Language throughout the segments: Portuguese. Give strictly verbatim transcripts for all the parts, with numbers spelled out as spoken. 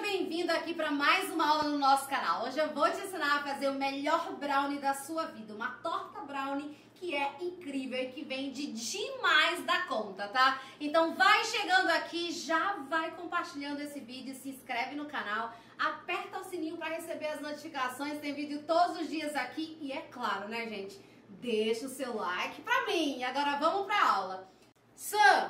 bem-vindo aqui para mais uma aula no nosso canal. Hoje eu vou te ensinar a fazer o melhor brownie da sua vida, uma torta brownie que é incrível e que vende demais da conta, tá? Então vai chegando aqui, já vai compartilhando esse vídeo, se inscreve no canal, aperta o sininho para receber as notificações, tem vídeo todos os dias aqui e é claro, né, gente? Deixa o seu like pra mim. Agora vamos pra aula. Sam,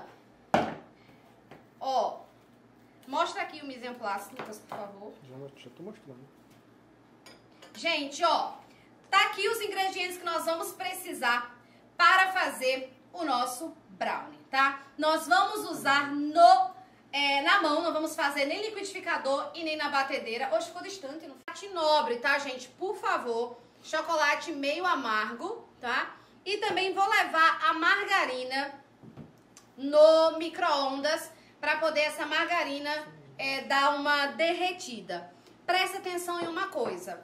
ó, mostra aqui o mise en place, Lucas, por favor. Já, já tô mostrando. Gente, ó, tá aqui os ingredientes que nós vamos precisar para fazer o nosso brownie, tá? Nós vamos usar no, é, na mão, não vamos fazer nem liquidificador e nem na batedeira. Hoje ficou distante, não chocolate nobre, tá, gente? Por favor, chocolate meio amargo, tá? E também vou levar a margarina no micro-ondas para poder essa margarina é, dar uma derretida. Presta atenção em uma coisa.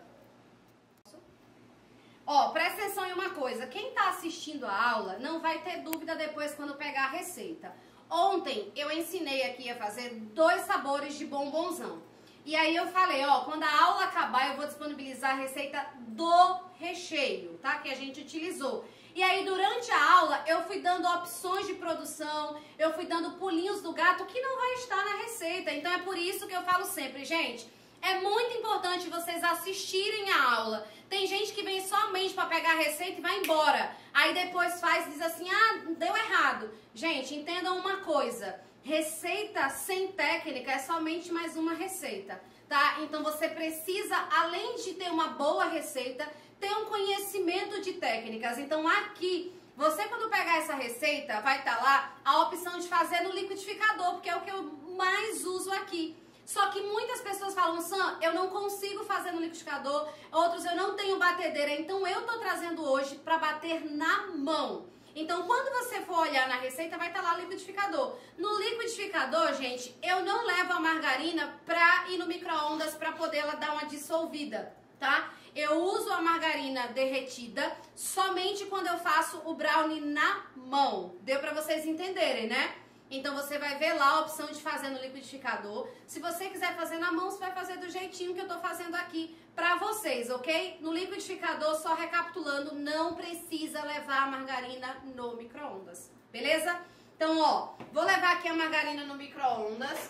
Ó, presta atenção em uma coisa. Quem tá assistindo a aula não vai ter dúvida depois quando pegar a receita. Ontem eu ensinei aqui a fazer dois sabores de bombonzão. E aí eu falei, ó, quando a aula acabar eu vou disponibilizar a receita do recheio, tá? Que a gente utilizou. E aí durante a aula eu fui dando opções de produção, eu fui dando pulinhos do gato que não vai estar na receita. Então é por isso que eu falo sempre, gente, é muito importante vocês assistirem a aula. Tem gente que vem somente para pegar a receita e vai embora. Aí depois faz e diz assim, ah, deu errado. Gente, entendam uma coisa. Receita sem técnica é somente mais uma receita, tá? Então você precisa, além de ter uma boa receita, ter um conhecimento de técnicas. Então aqui, você quando pegar essa receita, vai estar lá a opção de fazer no liquidificador, porque é o que eu mais uso aqui. Só que muitas pessoas falam, Sam, eu não consigo fazer no liquidificador, outros eu não tenho batedeira, então eu tô trazendo hoje para bater na mão. Então, quando você for olhar na receita, vai estar lá o liquidificador. No liquidificador, gente, eu não levo a margarina pra ir no micro-ondas pra poder ela dar uma dissolvida, tá? Eu uso a margarina derretida somente quando eu faço o brownie na mão. Deu pra vocês entenderem, né? Então, você vai ver lá a opção de fazer no liquidificador. Se você quiser fazer na mão, você vai fazer do jeitinho que eu tô fazendo aqui pra vocês, ok? No liquidificador, só recapitulando, não precisa levar a margarina no micro-ondas, beleza? Então, ó, vou levar aqui a margarina no micro-ondas.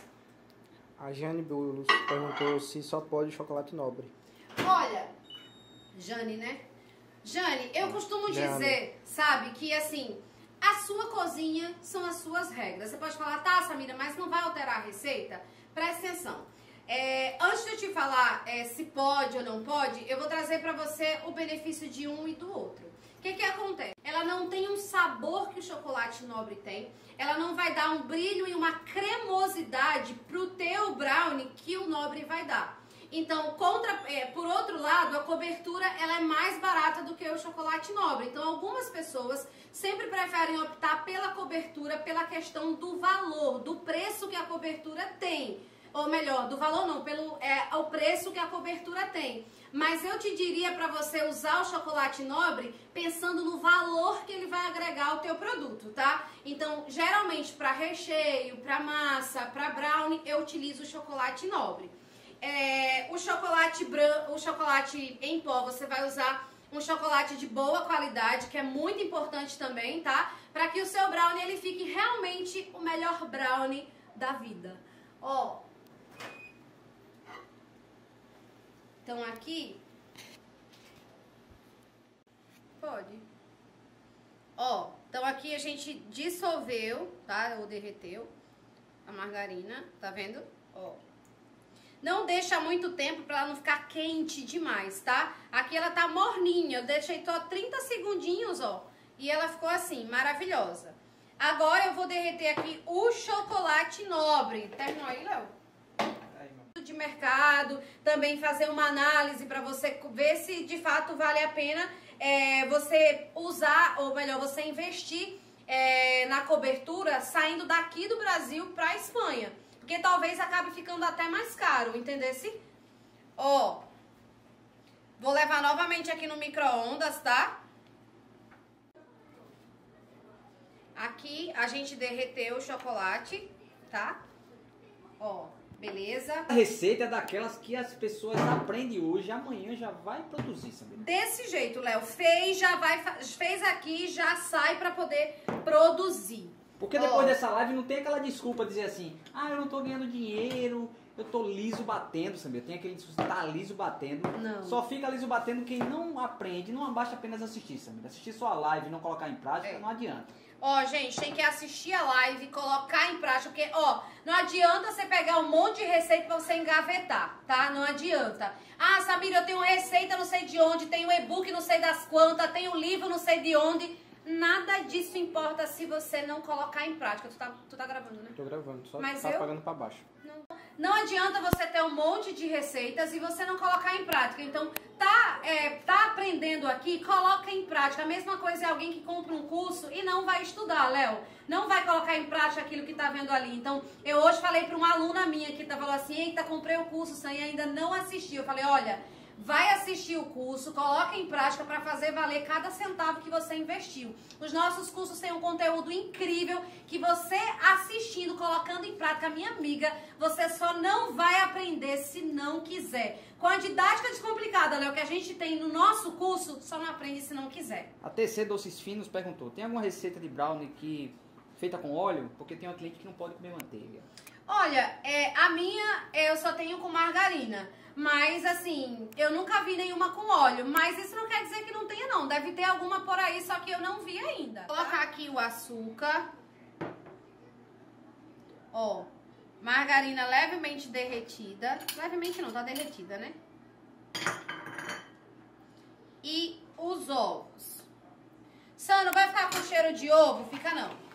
A Jane Bulos perguntou se só pode chocolate nobre. Olha, Jane, né? Jane, eu costumo Jane. dizer, sabe, que assim, a sua cozinha são as suas regras. Você pode falar, tá, Samira, mas não vai alterar a receita? Presta atenção. É, antes de eu te falar é, se pode ou não pode, eu vou trazer pra você o benefício de um e do outro. O que que acontece? Ela não tem um sabor que o chocolate nobre tem, ela não vai dar um brilho e uma cremosidade pro teu brownie que o nobre vai dar. Então, contra, é, por outro lado, a cobertura ela é mais barata do que o chocolate nobre. Então, algumas pessoas sempre preferem optar pela cobertura pela questão do valor, do preço que a cobertura tem. Ou melhor, do valor não, pelo é, o preço que a cobertura tem. Mas eu te diria para você usar o chocolate nobre pensando no valor que ele vai agregar ao teu produto, tá? Então, geralmente para recheio, para massa, para brownie, eu utilizo o chocolate nobre. É, o chocolate branco, o chocolate em pó, você vai usar um chocolate de boa qualidade, que é muito importante também, tá? Para que o seu brownie ele fique realmente o melhor brownie da vida. Ó. Então aqui pode. Ó, então aqui a gente dissolveu, tá? Ou derreteu a margarina, tá vendo? Ó. Não deixa muito tempo para ela não ficar quente demais, tá? Aqui ela tá morninha, eu deixei só trinta segundinhos, ó. E ela ficou assim, maravilhosa. Agora eu vou derreter aqui o chocolate nobre. Terminou aí, Léo? De mercado, também fazer uma análise para você ver se de fato vale a pena é, você usar, ou melhor, você investir é, na cobertura saindo daqui do Brasil para a Espanha. Porque talvez acabe ficando até mais caro, entendesse? Ó, vou levar novamente aqui no micro-ondas, tá? Aqui a gente derreteu o chocolate, tá? Ó, beleza? A receita é daquelas que as pessoas aprendem hoje, amanhã já vai produzir, sabe? Desse jeito, Léo. Fez, já vai, fez aqui, já sai pra poder produzir. Porque depois oh. dessa live não tem aquela desculpa de dizer assim, ah, eu não tô ganhando dinheiro, eu tô liso batendo, sabe? Tem aquele discurso de tá liso batendo. Não. Só fica liso batendo quem não aprende, não basta apenas assistir, sabe? Assistir só a live e não colocar em prática, é. não adianta. Ó, oh, gente, tem que assistir a live e colocar em prática, porque, ó, não adianta você pegar um monte de receita pra você engavetar, tá? Não adianta. Ah, Samira, eu tenho receita não sei de onde, tenho e-book não sei das quantas, tenho livro não sei de onde. Nada disso importa se você não colocar em prática. Tu tá, tu tá gravando, né? Tô gravando, só Mas tá eu... apagando pra baixo. Não. Não adianta você ter um monte de receitas e você não colocar em prática. Então, tá, é, tá aprendendo aqui, coloca em prática. A mesma coisa é alguém que compra um curso e não vai estudar, Léo. Não vai colocar em prática aquilo que tá vendo ali. Então, eu hoje falei para uma aluna minha que tá, falou assim, eita, comprei o curso, Sam, e ainda não assisti. Eu falei, olha, vai assistir o curso, coloca em prática para fazer valer cada centavo que você investiu. Os nossos cursos têm um conteúdo incrível que você assistindo, colocando em prática, minha amiga, você só não vai aprender se não quiser. Com a didática descomplicada, Léo, que a gente tem no nosso curso, só não aprende se não quiser. A T C Doces Finos perguntou, tem alguma receita de brownie que feita com óleo? Porque tem uma cliente que não pode comer manteiga. Olha, é, a minha eu só tenho com margarina. Mas, assim, eu nunca vi nenhuma com óleo. Mas isso não quer dizer que não tenha, não. Deve ter alguma por aí, só que eu não vi ainda. Vou colocar aqui o açúcar. Ó, margarina levemente derretida. Levemente não, tá derretida, né? E os ovos. Sam, não vai ficar com cheiro de ovo? Fica não.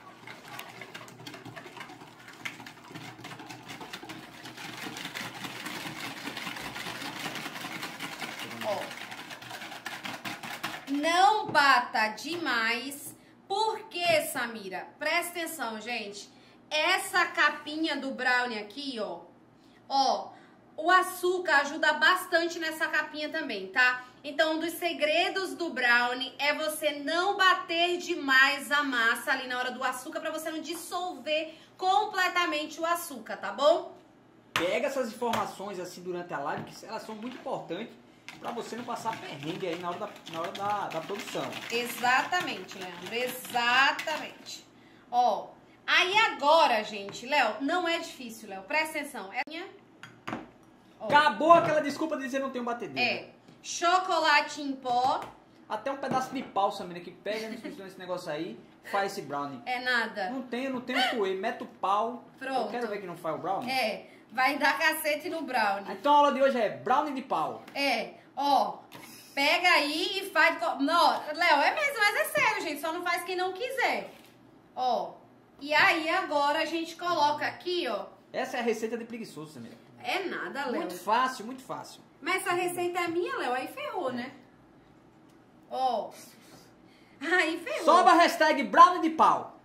Não bata demais. Por quê, Samira? Presta atenção, gente. Essa capinha do brownie aqui, ó. Ó, o açúcar ajuda bastante nessa capinha também, tá? Então, um dos segredos do brownie é você não bater demais a massa ali na hora do açúcar pra você não dissolver completamente o açúcar, tá bom? Pega essas informações assim durante a live, que elas são muito importantes pra você não passar perrengue aí na hora da, na hora da, da produção. Exatamente, Leandro. Exatamente. Ó, aí agora, gente, Léo, não é difícil, Léo. Presta atenção. É minha... Ó. Acabou aquela desculpa de dizer não tem um batedeira. É. Chocolate em pó. Até um pedaço de pau, Samira, que pega nesse negócio aí, faz esse brownie. É nada. Não tem, não tem o coelho. Mete o pau. Pronto. Eu quero ver que não faz o brownie. É. Vai dar cacete no brownie. Então a aula de hoje é brownie de pau. É. Ó, pega aí e faz... Não, Léo, é mesmo, mas é sério, gente. Só não faz quem não quiser. Ó. E aí, agora a gente coloca aqui, ó. Essa é a receita de preguiçoso, Samira. É nada, Léo. Muito fácil, muito fácil. Mas essa receita é minha, Léo. Aí ferrou, né? Ó. Aí ferrou. Sobe a hashtag brownie de pau.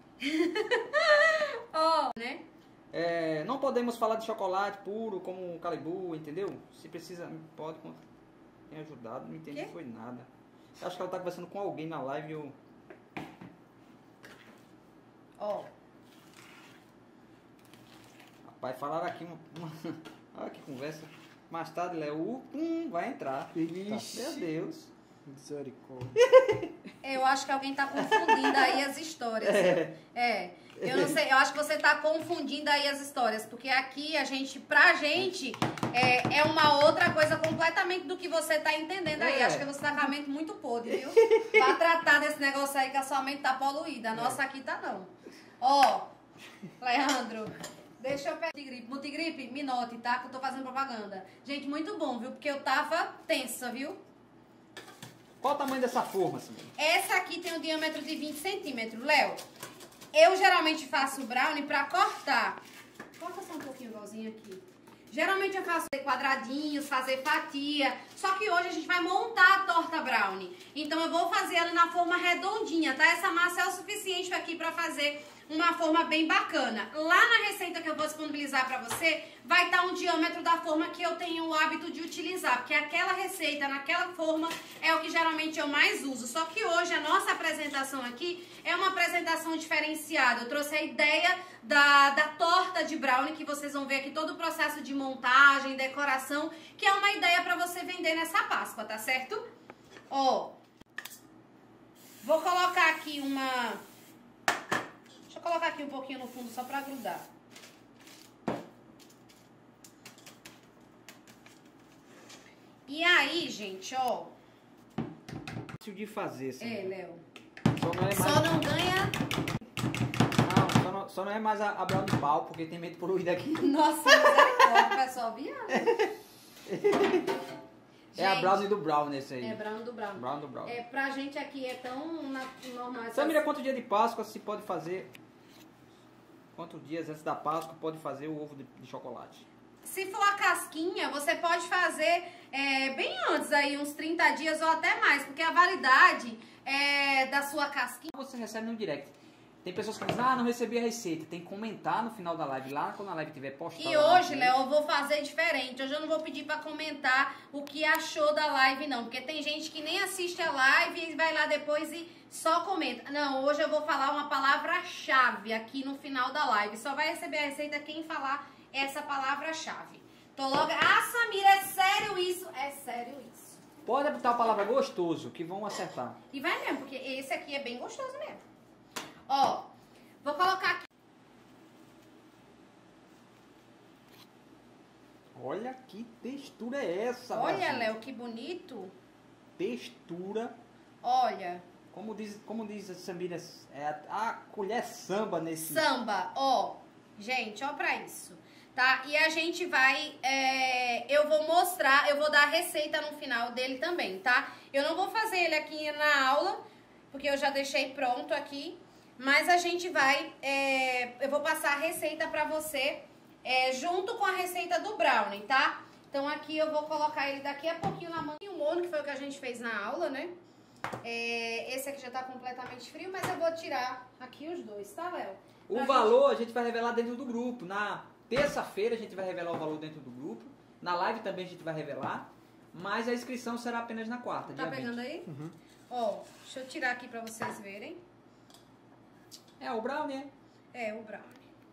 Ó, né? É, não podemos falar de chocolate puro como o Calibu, entendeu? Se precisa, pode... Tem ajudado, não entendi, foi nada. Eu acho que ela tá conversando com alguém na live e eu... Ó. Rapaz, falaram aqui uma... uma... Olha que conversa. Mais tarde, Léo, hum, vai entrar. Ixi. Meu Deus. Misericórdia. Eu acho que alguém tá confundindo aí as histórias. É. é. Eu não sei, eu acho que você tá confundindo aí as histórias, porque aqui a gente, pra gente, é, é uma outra coisa completamente do que você tá entendendo aí. É. Acho que você tá com a mente muito podre, viu? Pra tratar desse negócio aí que a sua mente tá poluída. A nossa aqui tá não. Ó, Leandro, deixa eu pegar Multigripe. Multigripe, me note, tá? Que eu tô fazendo propaganda. Gente, muito bom, viu? Porque eu tava tensa, viu? Qual o tamanho dessa forma, Samira? Essa aqui tem um diâmetro de vinte centímetros. Léo, eu geralmente faço brownie pra cortar. Corta só um pouquinho igualzinho aqui. Geralmente eu faço quadradinhos, fazer fatia. Só que hoje a gente vai montar a torta brownie. Então eu vou fazer ela na forma redondinha, tá? Essa massa é o suficiente aqui pra fazer uma forma bem bacana. Lá na receita que eu vou disponibilizar pra você, vai estar um diâmetro da forma que eu tenho o hábito de utilizar, porque aquela receita, naquela forma, é o que geralmente eu mais uso. Só que hoje a nossa apresentação aqui é uma apresentação diferenciada. Eu trouxe a ideia da, da torta de brownie, que vocês vão ver aqui todo o processo de montagem, decoração, que é uma ideia pra você vender nessa Páscoa, tá certo? Ó, vou colocar aqui uma... Deixa eu colocar aqui um pouquinho no fundo só pra grudar. E aí, gente, ó... Fácil de fazer, assim. É, Léo. Só não é mais... Só não ganha... Não, só não, só não é mais a, a brown de pau, porque tem medo poluído aqui. Nossa, misericórdia, pessoal, viado. É a brownie do brownie esse aí. É brown do brown. Brown do brown. É, pra gente aqui é tão na- normal. essas- Samira, quantos dias de Páscoa se pode fazer? Quantos dias antes da Páscoa pode fazer o ovo de, de chocolate? Se for a casquinha, você pode fazer é, bem antes aí, uns trinta dias ou até mais, porque a validade é, da sua casquinha... Você recebe no direct. Tem pessoas que dizem, ah, não recebi a receita. Tem que comentar no final da live, lá quando a live tiver postada. E hoje, Léo, eu vou fazer diferente. Hoje eu não vou pedir pra comentar o que achou da live, não. Porque tem gente que nem assiste a live e vai lá depois e só comenta. Não, hoje eu vou falar uma palavra-chave aqui no final da live. Só vai receber a receita quem falar essa palavra-chave. Tô logo... Ah, Samira, é sério isso? É sério isso. Pode botar a palavra gostoso, que vão acertar. E vai mesmo, porque esse aqui é bem gostoso mesmo. Ó, vou colocar aqui. Olha que textura é essa, Olha, Brasil? Léo, que bonito. Textura. Olha, Como diz, como diz a Samira, é a, a colher samba nesse... samba, ó. Gente, ó pra isso, tá? E a gente vai, é, eu vou mostrar, eu vou dar a receita no final dele também, tá? Eu não vou fazer ele aqui na aula, porque eu já deixei pronto aqui. Mas a gente vai, é, eu vou passar a receita pra você é, junto com a receita do brownie, tá? Então aqui eu vou colocar ele daqui a pouquinho na mão. O molho, que foi o que a gente fez na aula, né? É, esse aqui já tá completamente frio, mas eu vou tirar aqui os dois, tá, Léo? O Pra valor a gente vai revelar dentro do grupo. Na terça-feira a gente vai revelar o valor dentro do grupo. Na live também a gente vai revelar. Mas a inscrição será apenas na quarta, Tá dia pegando vinte. aí? Uhum. Ó, deixa eu tirar aqui pra vocês verem. É, o brownie, é? É, o brownie.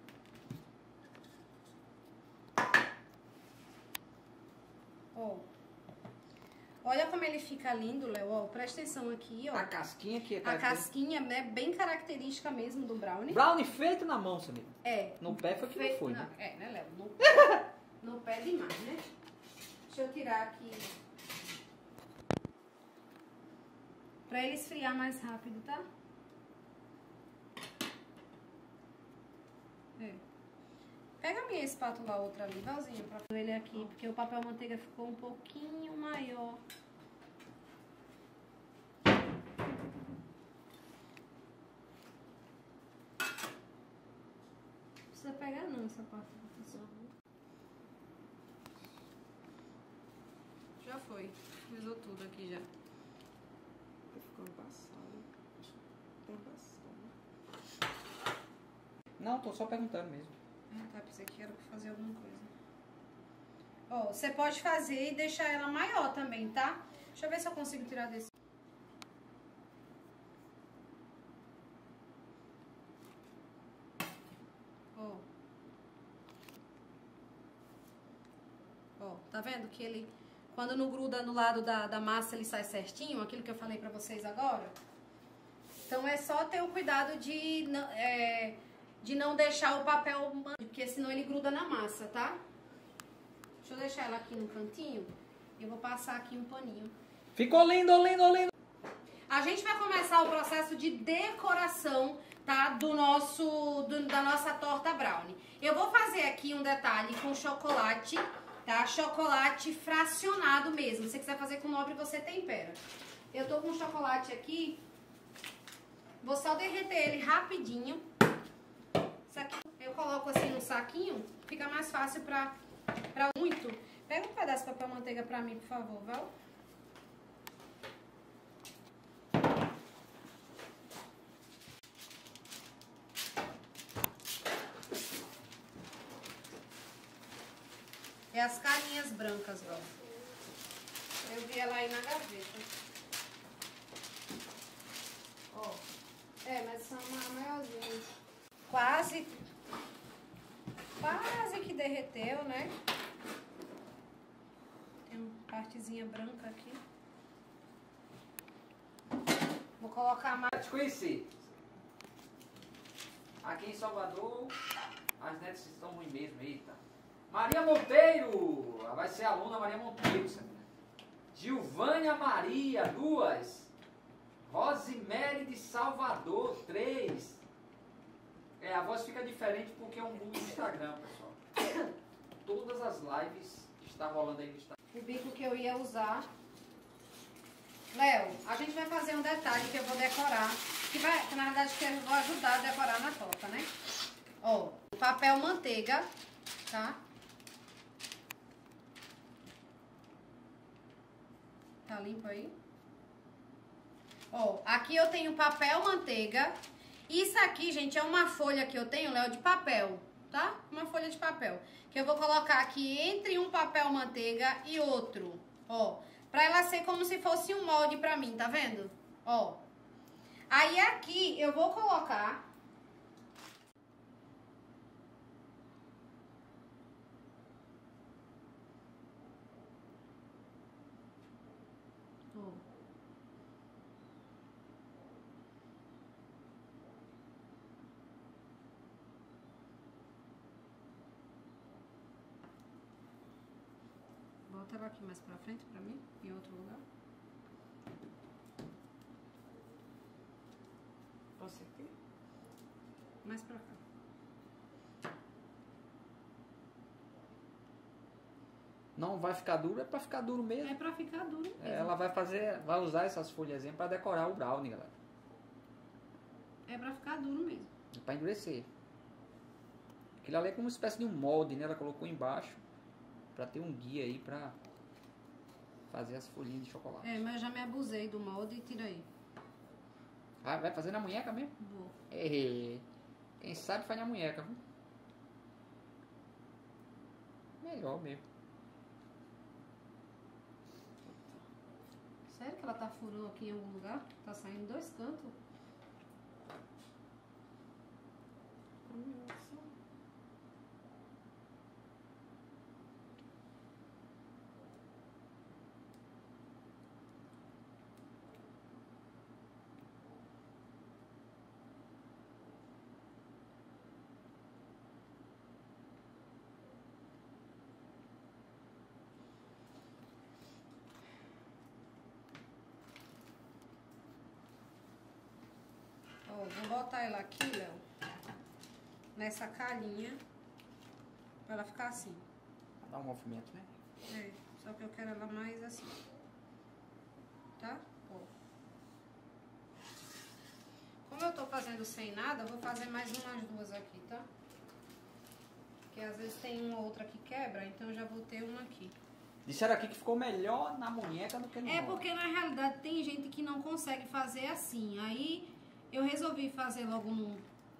Ó. Olha como ele fica lindo, Léo. Ó, presta atenção aqui, ó. A casquinha aqui é A característica. casquinha, né, bem característica mesmo do brownie. Brownie feito na mão, Samira. É. No pé foi que não Feito foi, na- né? É, né, Léo? No pé, no pé demais, né? Deixa eu tirar aqui. Pra ele esfriar mais rápido, tá? É. Pega a minha espátula outra ali, Valzinho, pra pôr ele aqui, porque o papel manteiga ficou um pouquinho maior. Não precisa pegar não essa parte. Já foi. Fizou tudo aqui já. Tá ficando embaçado. Tá embaçado. Não, tô só perguntando mesmo. Ah, tá, pensei que era pra fazer alguma coisa. Ó, você pode fazer e deixar ela maior também, tá? Deixa eu ver se eu consigo tirar desse. Ó. Ó, tá vendo que ele, quando não gruda no lado da, da massa, ele sai certinho? Aquilo que eu falei pra vocês agora? Então é só ter o cuidado de... não- É, de não deixar o papel, porque senão ele gruda na massa, tá? Deixa eu deixar ela aqui no cantinho e eu vou passar aqui um paninho. Ficou lindo, lindo, lindo. A gente vai começar o processo de decoração, tá? Do nosso, do- da nossa torta brownie. Eu vou fazer aqui um detalhe com chocolate, tá? Chocolate fracionado mesmo. Se você quiser fazer com nobre, você tempera. Eu tô com chocolate aqui. Vou só derreter ele rapidinho. Isso aqui eu coloco assim no saquinho, fica mais fácil pra, pra muito. Pega um pedaço de papel manteiga pra mim, por favor, Val. É as carinhas brancas, ó. Eu vi ela aí na gaveta. Ó. É, mas são maiorzinhas. Quase. Quase que derreteu, né? Tem uma partezinha branca aqui. Vou colocar mais. Te conheci. Aqui em Salvador, as netas estão ruins mesmo, eita. Maria Monteiro, ela vai ser aluna Maria Monteiro, sabe? Gilvânia Maria, duas. Rosemary de Salvador, três. É, a voz fica diferente porque é um mundo do Instagram, pessoal. Todas as lives que está rolando aí no Instagram. O bico que eu ia usar. Léo, a gente vai fazer um detalhe que eu vou decorar. Que, vai, que na verdade que eu vou ajudar a decorar na torta, né? Ó, papel manteiga, tá? Tá limpo aí? Ó, aqui eu tenho papel manteiga. Isso aqui, gente, é uma folha que eu tenho, Léo, de papel, tá? Uma folha de papel. Que eu vou colocar aqui entre um papel manteiga e outro, ó. Pra ela ser como se fosse um molde pra mim, tá vendo? Ó. Aí aqui eu vou colocar... Ó. Bota ela aqui mais pra frente pra mim, em outro lugar. Você aqui? Mais pra cá. Não vai ficar duro, é pra ficar duro mesmo. É pra ficar duro mesmo. É, ela vai fazer, vai usar essas folhazinhas pra decorar o brownie, galera. É pra ficar duro mesmo. É pra endurecer. Aquilo ali é como uma espécie de um molde, né? Ela colocou embaixo pra ter um guia aí pra fazer as folhinhas de chocolate. É, mas eu já me abusei do molde e tira aí. Ah, vai fazer na munheca mesmo? Vou. É, quem sabe faz na munheca, viu? Melhor mesmo. Sério que ela tá furando aqui em algum lugar? Tá saindo dois cantos? Nossa. Ó, vou botar ela aqui, Léo, nessa calhinha, pra ela ficar assim. Dá um movimento, né? É, só que eu quero ela mais assim. Tá? Ó. Como eu tô fazendo sem nada, eu vou fazer mais umas duas aqui, tá? Porque às vezes tem uma ou outra que quebra, então eu já vou ter uma aqui. Disseram aqui que ficou melhor na munheca do que no É molde. porque na realidade tem gente que não consegue fazer assim. Aí eu resolvi fazer logo no,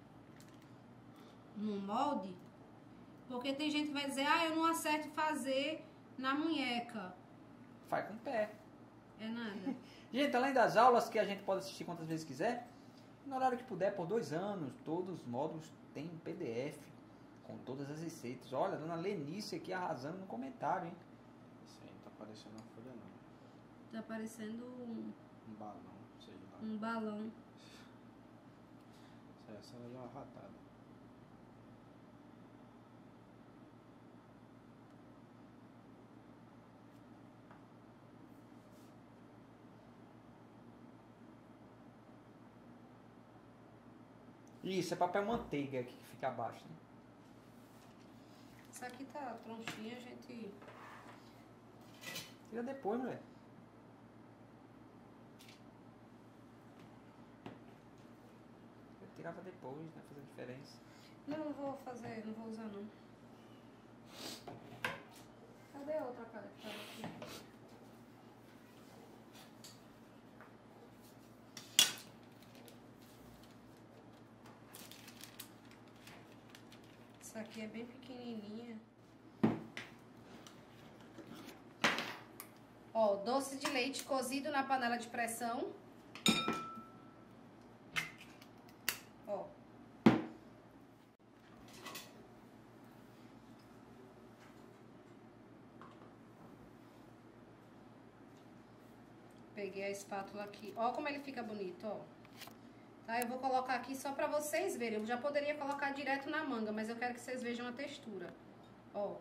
no molde. Porque tem gente que vai dizer, ah, eu não acerto fazer na munheca. Faz com o pé. É nada. Gente, além das aulas que a gente pode assistir quantas vezes quiser, no horário que puder, por dois anos, todos os módulos têm um P D F com todas as receitas. Olha, a dona Lenice aqui arrasando no comentário, hein? Isso aí não tá parecendo uma folha não. Tá parecendo um, Um balão, sei lá. um balão. Essa aí é uma ratada. Isso, é papel manteiga aqui que fica abaixo, né? Essa aqui tá tronchinha, a gente... Tira depois, mulher. Eu tirava depois, né? Fazer diferença. Não, não vou fazer, não vou usar não. Cadê a outra cara que tava aqui? Essa aqui é bem pequenininha. Ó, doce de leite cozido na panela de pressão. Ó. Peguei a espátula aqui. Ó como ele fica bonito, ó. Tá, eu vou colocar aqui só pra vocês verem. Eu já poderia colocar direto na manga, mas eu quero que vocês vejam a textura. Ó.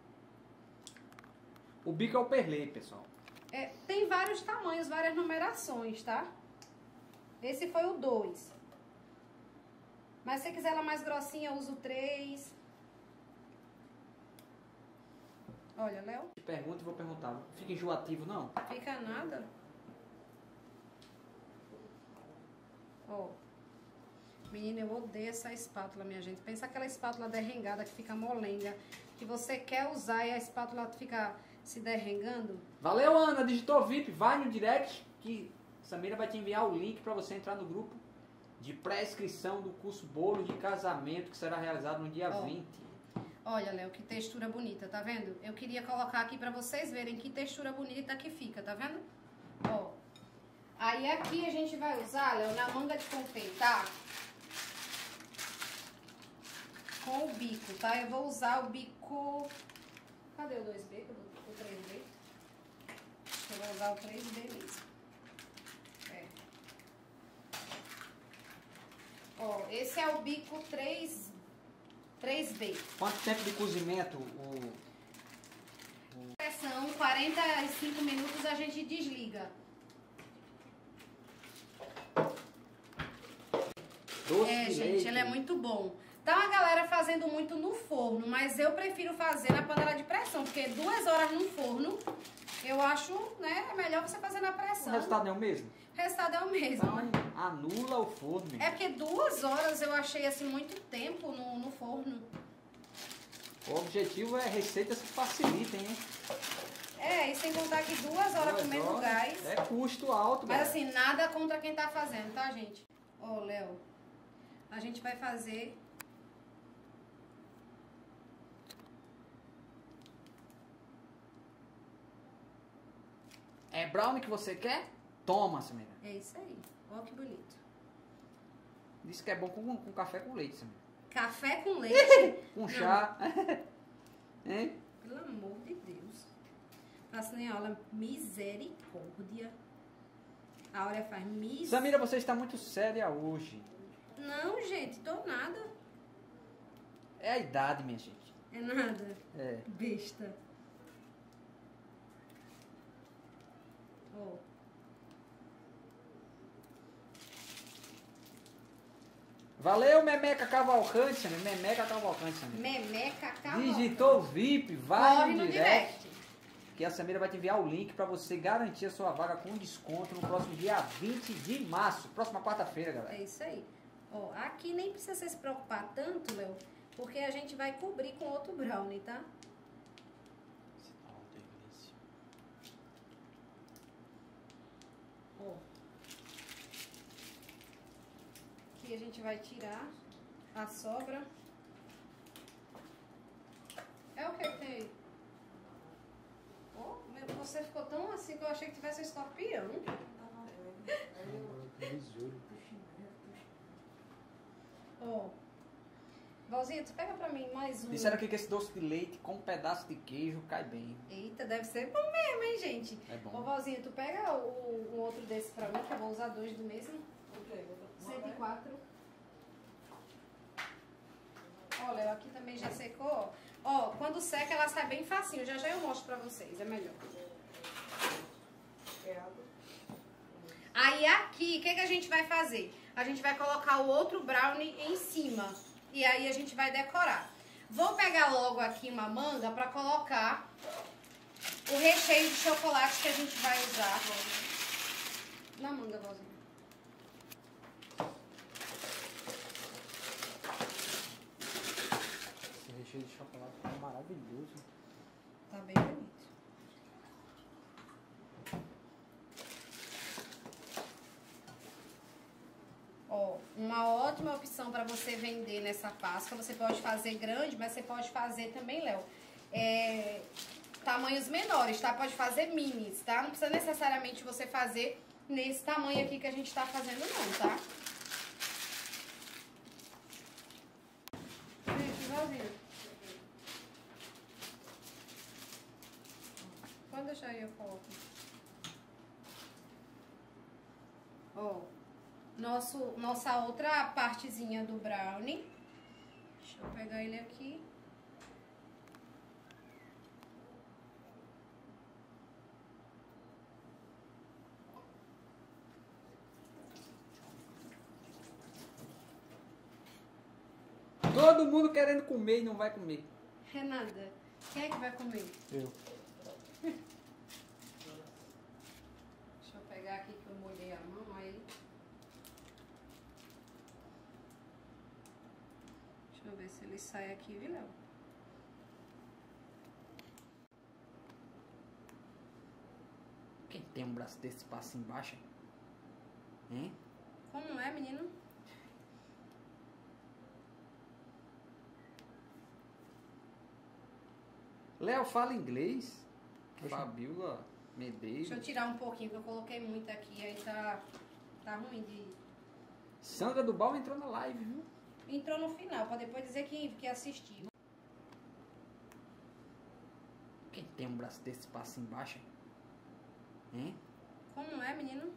O bico é o perlê, pessoal. É, tem vários tamanhos, várias numerações, tá? Esse foi o dois. Mas se você quiser ela mais grossinha, eu uso o três. Olha, Léo. Pergunta e vou perguntar. Fica enjoativo, não? Fica nada. Ó. Menina, eu odeio essa espátula, minha gente. Pensa aquela espátula derrengada que fica molenga. Que você quer usar e a espátula fica se derrengando. Valeu, Ana. Digitou V I P. Vai no direct que Samira vai te enviar o link para você entrar no grupo de pré-inscrição do curso Bolo de Casamento que será realizado no dia Ó. vinte. Olha, Léo, que textura bonita, tá vendo? Eu queria colocar aqui pra vocês verem que textura bonita que fica, tá vendo? Ó. Aí aqui a gente vai usar, Léo, na manga de confeitar com o bico, tá? Eu vou usar o bico... Cadê o dois B? O três B? Eu vou usar o três B mesmo. É. Ó, esse é o bico três B. Quanto tempo de cozimento o... Pressão, quarenta e cinco minutos a gente desliga. Doce É, de gente, leite. ele é muito bom. Tá a galera fazendo muito no forno, mas eu prefiro fazer na panela de pressão, porque duas horas no forno, eu acho, né, é melhor você fazer na O pressão. resultado é o mesmo? O resultado é o mesmo. Então, anula o forno. É porque duas horas eu achei, assim, muito tempo no, no forno. O objetivo é receitas que facilitem, hein? É, e sem contar que duas horas Duas comendo horas gás. É custo alto, Mas galera. assim, nada contra quem tá fazendo, tá, gente? Ó, Léo, a gente vai fazer... É brownie que você quer? Toma, Samira. É isso aí. Ó que bonito. Diz que é bom com, com café com leite, Samira. Café com leite? Com chá. Hein? Pelo amor de Deus. Faço nem aula. Misericórdia. A Áurea faz mis... Samira, você está muito séria hoje. Não, gente, tô nada. É a idade, minha gente. É nada. É. Besta. Ó. Valeu, Memeca Cavalcante, Samira. Memeca Cavalcante, Samira. Memeca Cavalcante. Digitou V I P, vai Corre no no direct. direct. Que a Samira vai te enviar o link para você garantir a sua vaga com desconto no próximo dia vinte de março. Próxima quarta-feira, galera. É isso aí. Ó, aqui nem precisa você se preocupar tanto, Léo, porque a gente vai cobrir com outro brownie, tá? Ó. Aqui a gente vai tirar a sobra. É o que que tem aí? Ó, meu, você ficou tão assim que eu achei que tivesse um escorpião. Ó. Valzinha, tu pega pra mim mais um. Disseram aqui que esse doce de leite com um pedaço de queijo cai bem. Eita, deve ser bom mesmo, hein, gente? É bom. Ô, Valzinha, tu pega o, um outro desse pra mim, que eu vou usar dois do mesmo. cento e quatro. Ó, Léo, aqui também já secou. Ó, quando seca ela sai bem facinho. Já já eu mostro pra vocês, é melhor. Aí aqui, o que, que a gente vai fazer? A gente vai colocar o outro brownie em cima. E aí a gente vai decorar. Vou pegar logo aqui uma manga pra colocar o recheio de chocolate que a gente vai usar. Na manga, Valzinha. Esse recheio de chocolate tá maravilhoso. Tá bem bonito. Ó, uma ótima opção para você vender nessa Páscoa. Você pode fazer grande, mas você pode fazer também, Léo, é, tamanhos menores, tá? Pode fazer minis, tá? Não precisa necessariamente você fazer nesse tamanho aqui que a gente tá fazendo não, tá? Igualzinho. Pode deixar aí a foto. Ó, nosso, nossa outra partezinha do brownie. Deixa eu pegar ele aqui. Todo mundo querendo comer e não vai comer. Renata, quem é que vai comer? Eu. Deixa eu pegar aqui que eu molhei a mão aí. Deixa eu ver se ele sai aqui, viu, Léo? Quem tem um braço desse passa embaixo? Hein? Como é, menino? Léo fala inglês. Oxe. Fabiola Medeiros. Deixa eu tirar um pouquinho, que eu coloquei muito aqui, aí tá, tá ruim de... Sandra do Bal entrou na live, viu? Entrou no final, pra depois dizer que, que assistiu. Quem tem um braço desse passa embaixo? Hein? Como é, menino?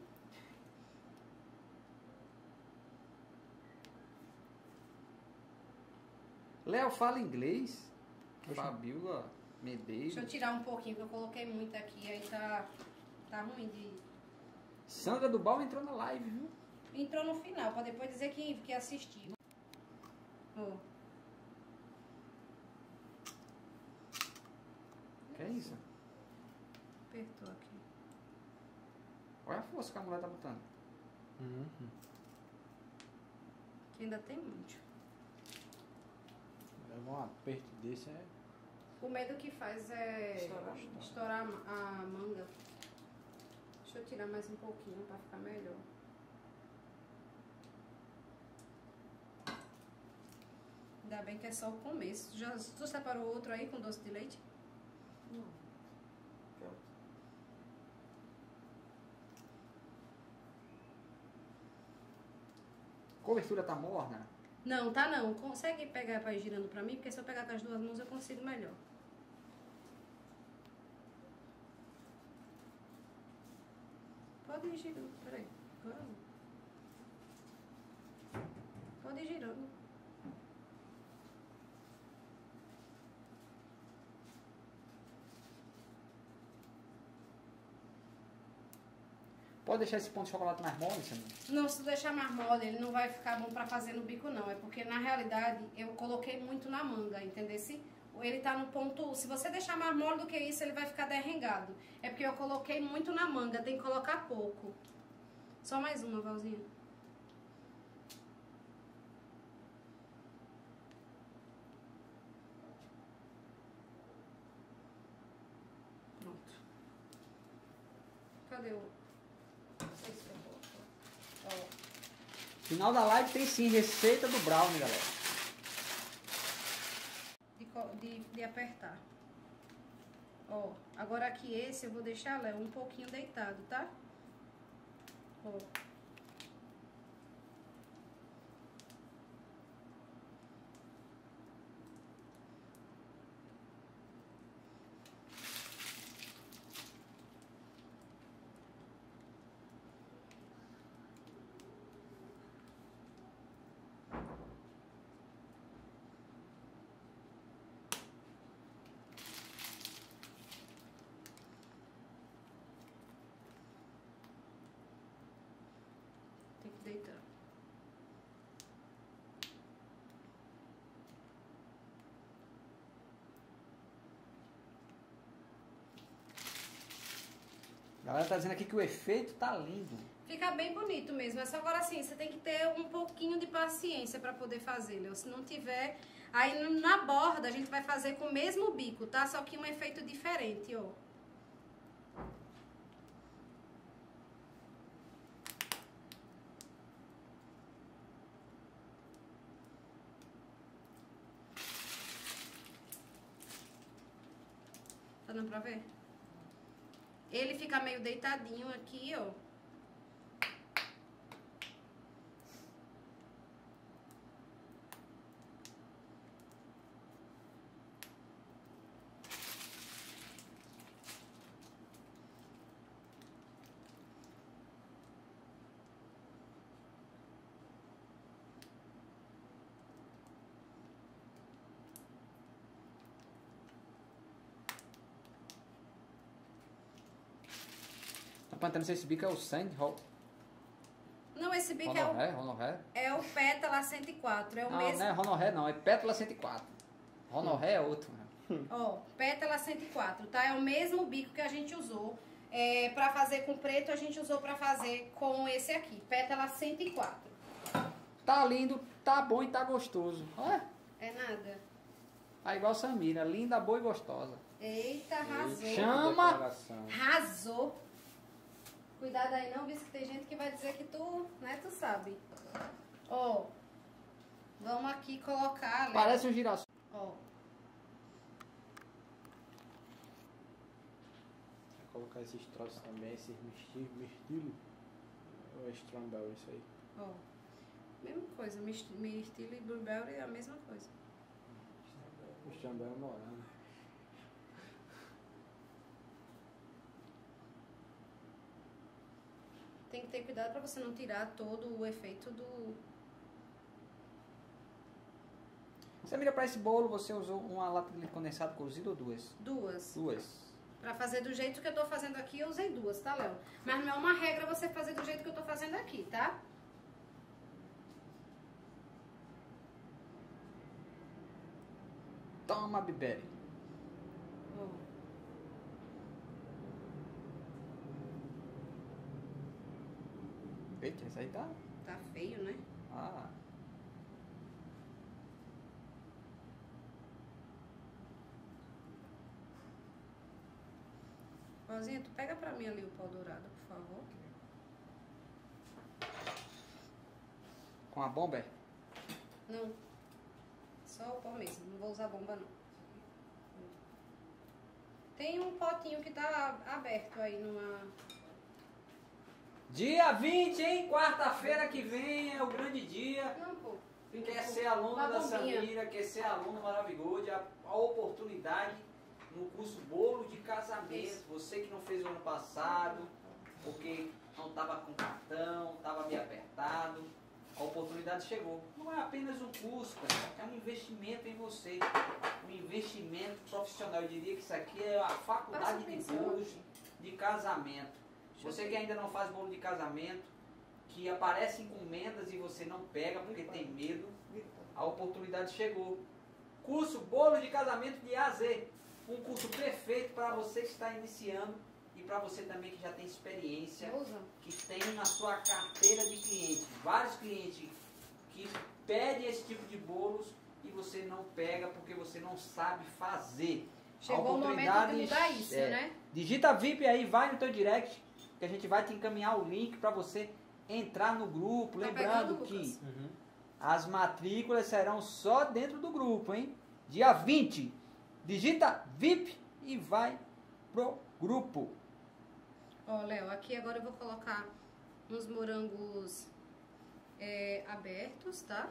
Léo fala inglês. Oxe. Fabiola Medeiros. Deixa eu tirar um pouquinho, que eu coloquei muito aqui, aí tá, tá ruim de... Sandra do Bal entrou na live, viu? Entrou no final, pra depois dizer que, que assistiu. Ó. Que é isso? Apertou aqui. Olha a força que a mulher tá botando. Uhum. Que ainda tem muito. Leva um aperto desse é. O medo que faz é Estourar. estourar a ma- a manga. Deixa eu tirar mais um pouquinho pra ficar melhor. Ainda bem que é só o começo. Já, tu separou outro aí com doce de leite? Não. Cobertura tá morna? Não, tá não. Consegue pegar pra ir girando pra mim? Porque se eu pegar com as duas mãos eu consigo melhor. Pode ir girando, peraí. Agora não. Pode ir girando. Pode deixar esse ponto de chocolate mais mole, Sandra? Não, se tu deixar mais mole, ele não vai ficar bom pra fazer no bico, não. É porque, na realidade, eu coloquei muito na manga, entendeu? Se ele tá no ponto... Se você deixar mais mole do que isso, ele vai ficar derrengado. É porque eu coloquei muito na manga, tem que colocar pouco. Só mais uma, Valzinha. Pronto. Cadê o... Não sei se eu vou... Ó. Final da live tem sim receita do brownie, galera. De, co- de, de apertar. Ó, agora aqui esse eu vou deixar, Léo, um pouquinho deitado, tá? Ó. Tem que deitar. A galera tá dizendo aqui que o efeito tá lindo. Fica bem bonito mesmo. É só agora assim, você tem que ter um pouquinho de paciência pra poder fazer, Léo. Se não tiver, aí na borda a gente vai fazer com o mesmo bico, tá? Só que um efeito diferente, ó. Tá dando mostrando pra ver? Ele fica meio deitadinho aqui, ó. Perguntando se esse bico é o Sandy Hall. Não, esse bico é o, Honoré, Honoré. é o Pétala cento e quatro. É o Não, mesmo. não é Honoré não, é Pétala cento e quatro. Honoré é outro. Né? Ó, Pétala cento e quatro, tá? É o mesmo bico que a gente usou. É, pra fazer com preto, a gente usou pra fazer com esse aqui. Pétala cento e quatro. Tá lindo, tá bom e tá gostoso. Olha, É nada. tá igual Samira, linda, boa e gostosa. Eita, arrasou. Chama. Declaração. Arrasou. Cuidado aí não, visto que tem gente que vai dizer que tu, né, tu sabe. Ó, vamos aqui colocar, né? Parece um girassol. Ó, Vou colocar esses troços também, esses mirtilo. mirtilo. Ou é Strawberry isso aí? ó. Mesma coisa, mist- mirtilo e blueberry é a mesma coisa. O Strawberry é morango. Tem que ter cuidado pra você não tirar todo o efeito do... Samira, para esse bolo você usou uma lata de leite condensado cozido ou duas? Duas. Duas. Pra fazer do jeito que eu tô fazendo aqui, eu usei duas, tá, Léo? Mas não é uma regra você fazer do jeito que eu tô fazendo aqui, tá? Toma, Biberi. Ó. Eita, essa aí tá... Tá feio, né? Ah... Rosinha, tu pega pra mim ali o pó dourado, por favor. Com a bomba, é? Não. Só o pó mesmo. Não vou usar bomba, não. Tem um potinho que tá aberto aí numa... Dia vinte, hein? Quarta-feira que vem é o grande dia. Não, pô. Quer ser aluno Uma da bombinha. Samira, quer ser aluno Maravigold, a, a oportunidade no curso Bolo de Casamento. Isso. Você que não fez o ano passado, porque não estava com cartão, estava meio apertado, a oportunidade chegou. Não é apenas um curso, pessoal, é um investimento em você, um investimento profissional. Eu diria que isso aqui é a faculdade de atenção bolos aqui. de casamento. Você que ainda não faz bolo de casamento, que aparece encomendas e você não pega porque tem medo, a oportunidade chegou. Curso Bolo de Casamento de A a Z. Um curso perfeito para você que está iniciando e para você também que já tem experiência, Usa. que tem na sua carteira de clientes. Vários clientes que pedem esse tipo de bolos e você não pega porque você não sabe fazer. Chegou o momento de mudar isso, é, né? Digita V I P aí, vai no teu direct, que a gente vai te encaminhar o link para você entrar no grupo. Tá Lembrando pegando, que Lucas? Uhum. as matrículas serão só dentro do grupo, hein? Dia vinte. Digita V I P e vai pro grupo. Ó, Léo, aqui agora eu vou colocar uns morangos é, abertos, tá?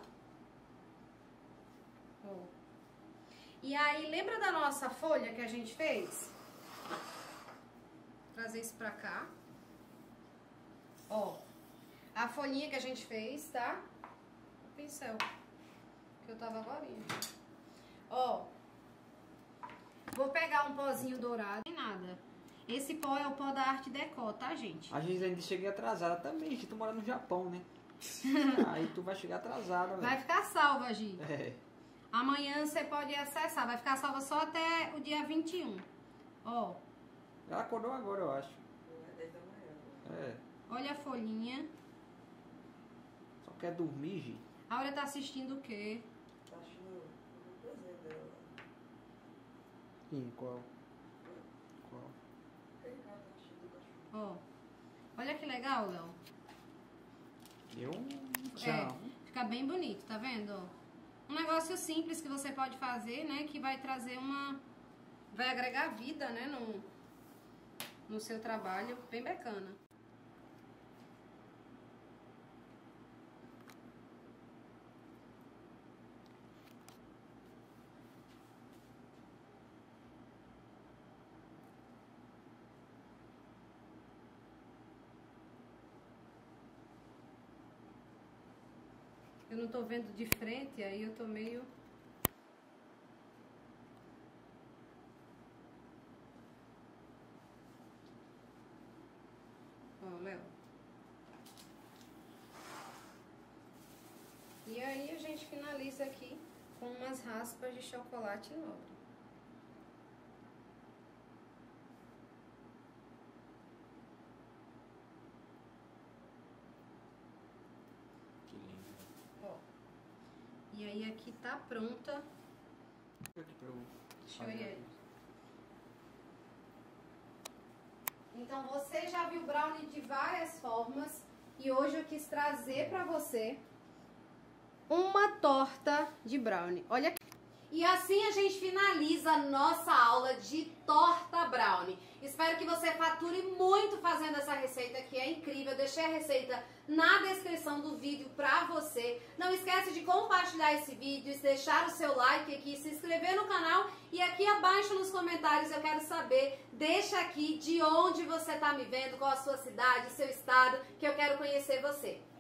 Ó. E aí, lembra da nossa folha que a gente fez? Vou trazer isso pra cá. Ó, a folhinha que a gente fez, tá? O pincel que eu tava agora. Ó, vou pegar um pozinho dourado. Não tem nada. Esse pó é o pó da Arte Deco, tá, gente? A gente ainda cheguei atrasada também, gente. Tu mora no Japão, né? Aí tu vai chegar atrasada, Vai velho. ficar salva, Gi. É. Amanhã você pode acessar. Vai ficar salva só até o dia vinte e um. Ó, Ela acordou agora, eu acho. É. olha a folhinha. Só quer dormir, Gi. A Áurea tá assistindo o quê? Tá achando o presente dela. Sim, qual? Qual? Tem cara, tá achando o cachorro. Ó, olha que legal, Léo. Eu É, fica bem bonito, tá vendo? Ó? Um negócio simples que você pode fazer, né? Que vai trazer uma vai agregar vida, né, no, no seu trabalho, bem bacana. Eu não tô vendo de frente, aí eu tô meio... Ó, Léo. E aí a gente finaliza aqui com umas raspas de chocolate nobre. E aí aqui tá pronta. Deixa eu ir aí. Então você já viu brownie de várias formas e hoje eu quis trazer pra você uma torta de brownie. Olha aqui. E assim a gente finaliza a nossa aula de torta brownie. Espero que você fature muito fazendo essa receita, que é incrível. Eu deixei a receita na descrição do vídeo pra você. Não esquece de compartilhar esse vídeo, deixar o seu like aqui, se inscrever no canal. E aqui abaixo nos comentários eu quero saber, deixa aqui de onde você tá me vendo, qual a sua cidade, seu estado, que eu quero conhecer você.